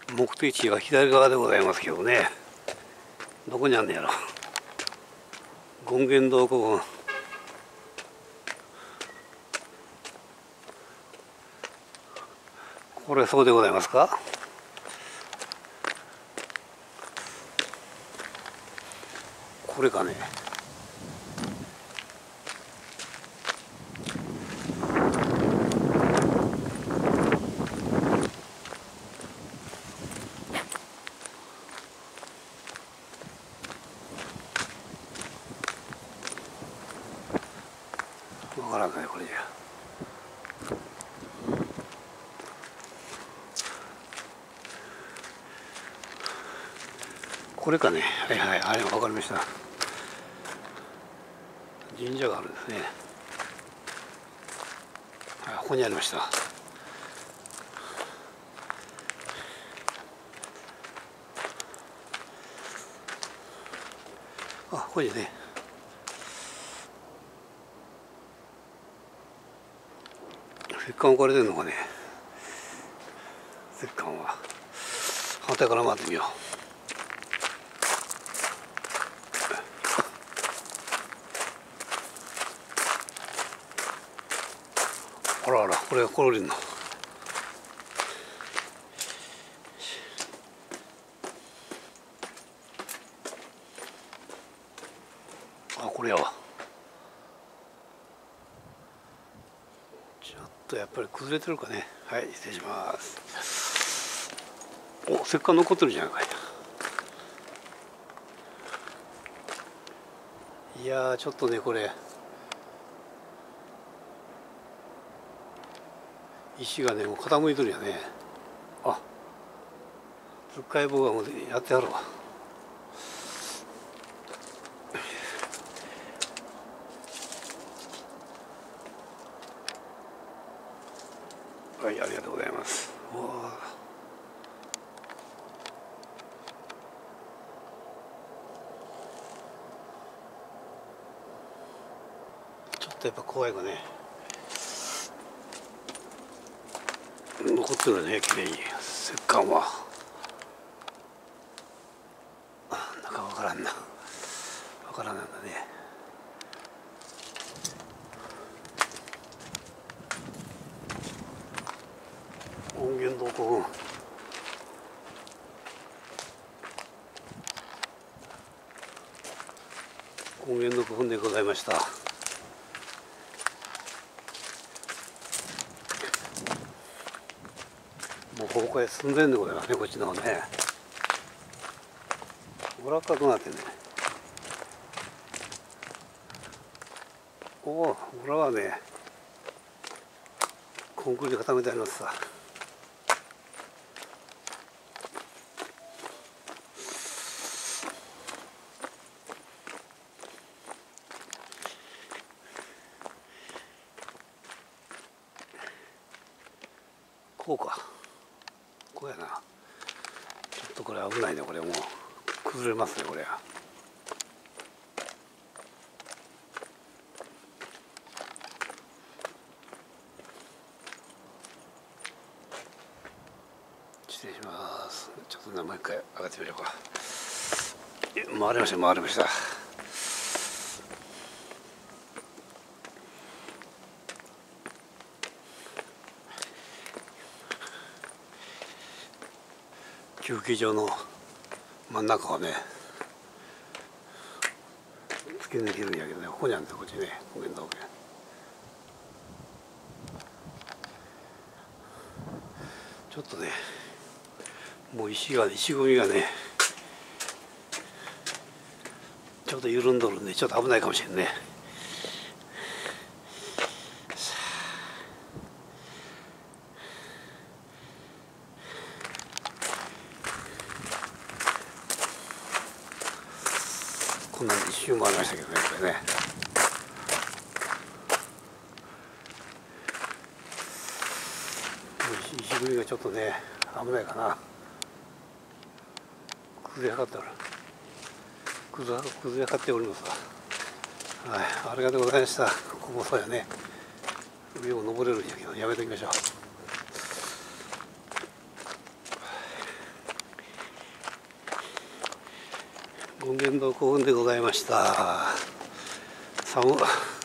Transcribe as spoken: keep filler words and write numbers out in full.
目的地は左側でございますけどね、どこにあんねやろ。権現堂古墳、これそうでございますか。これかね。わからんかね、これじゃ。これかね。はいはい、はい、わかりました。神社があるんですね。はい、ここにありました。あ、ここにね。石棺置かれてるのかね。石棺は反対から回ってみよう。あらあら、これが転げるの。あ、これやわ。ちょっとやっぱり崩れてるかね。はい、失礼します。お、石棺残ってるじゃないかい。いやー、ちょっとね、これ石がね、もう傾いてるよね。あ、つっかい棒がもうやってあるわ。はい、ありがとうございます。ちょっとやっぱ怖いかね。残ってるね、きれいに石棺は。なんかわからんな、わからんなんだね。権現堂古墳、権現堂古墳でございました。もう崩壊寸前でございますね、こっちの方ね。裏側どうなってんね。おお、裏はね、コンクリで固めてありますさ。こうか、こうやな。ちょっとこれ危ないね、これもう崩れますね、これ。失礼します。ちょっとね、もう一回上がってみようか。回りました、回りました。休憩所の真ん中はね、突き抜けるんやけどね、ここにあるんですよ、こっちね、権現堂家。ちょっとね、もう石が、石組みがね、ちょっと緩んどるんで、ちょっと危ないかもしれんね。こんなんで一瞬回りましたけどね、これね。石組みがちょっとね、危ないかな。崩れかかっておる。崩れ崩れかかっておりますわ。はい、ありがとうございました。ここもそうやね。上を登れるんやけど、やめときましょう。 権現堂古墳でございました。寒